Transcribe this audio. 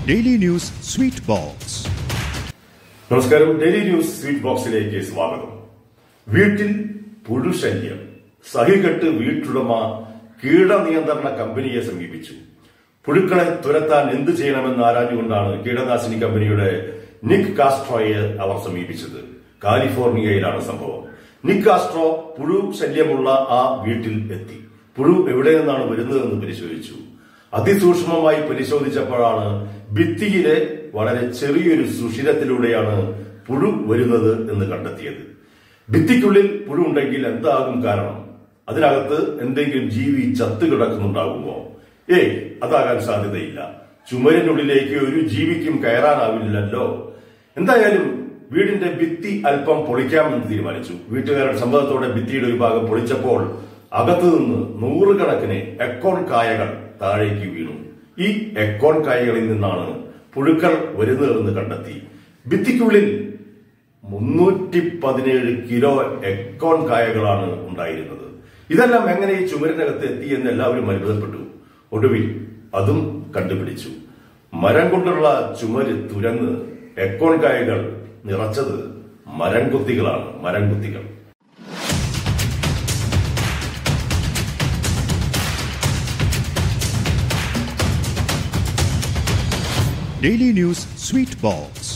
Daily news sweet box. നമസ്കാരം. Daily news sweet ബോക്സിലേക്ക് സ്വാഗതം. വീട്ടിൽ പുഴുശല്യം സഹികെട്ട് വീട്ടുടമ കീടനിയന്ത്രണ കമ്പനിയെ സമീപിച്ചു. പുഴുക്കളെ തുരത്താൻ എന്ത് ചെയ്യണമെന്ന് ആരാഞ്ഞുകൊണ്ടാണ് കീടനാശിനി കമ്പനിയുടെ നിക് കാസ്ട്രോയെ അവർ സമീപിച്ചത്. കാലിഫോർണിയയിലാണ് സംഭവം. നിക് കാസ്ട്രോ പുഴു ശല്യമുള്ള ആ വീട്ടിൽ എത്തി. പുഴു എവിടെ നിന്നാണ് വരുന്നതെന്ന് പരിശോധിച്ചു. അതിസൂക്ഷ്മമായി പരിശോധിച്ചപ്പോഴാണ് ഭിത്തിയിലെ വളരെ ചെറിയൊരു സുഷിരത്തിലൂടെയാണ് പുഴു വരുന്നത് എന്ന് കണ്ടെത്തിയത്. ഭിത്തിക്കുള്ളിൽ പുഴു ഉണ്ടെങ്കിൽ എന്താകും കാരണം? അതിനകത്ത് എന്തെങ്കിലും ജീവി ചത്തു കിടക്കുന്നുണ്ടാകുമോ? അതാകാൻ സാധ്യതയില്ല. ചുമരിനുള്ളിലേക്ക് ഒരു ജീവിക്കും കയറാനാവില്ലല്ലോ. എന്തായാലും വീടിന്റെ ഭിത്തി അല്പം പൊളിക്കാമെന്ന് തീരുമാനിച്ചു. വീട്ടുകാരുടെ സമ്മതത്തോടെ ഭിത്തിയുടെ ഒരു ഭാഗം പൊളിച്ചപ്പോൾ അകത്തുനിന്ന് നൂറുകണക്കിന് എക്കോൺ കായകൾ താഴേക്ക് വീണു. ഈ എക്കോൺ കായകളിൽ നിന്നാണ് പുഴുക്കൾ വരുന്നതെന്ന് കണ്ടെത്തി. ഭിത്തിക്കുള്ളിൽ 317 കിലോ എക്കോൺ കായകളാണ് ഉണ്ടായിരുന്നത്. ഇതെല്ലാം എങ്ങനെ ഈ ചുമരിനകത്ത് എത്തി എന്ന് എല്ലാവരും അത്ഭുതപ്പെട്ടു. ഒടുവിൽ അതും കണ്ടുപിടിച്ചു. മരം കൊണ്ടുള്ള ചുമര് തുരന്ന് എക്കോൺ കായകൾ നിറച്ചത് മരംകുത്തികളാണ്. മരംകുത്തികൾ. Daily news sweet box.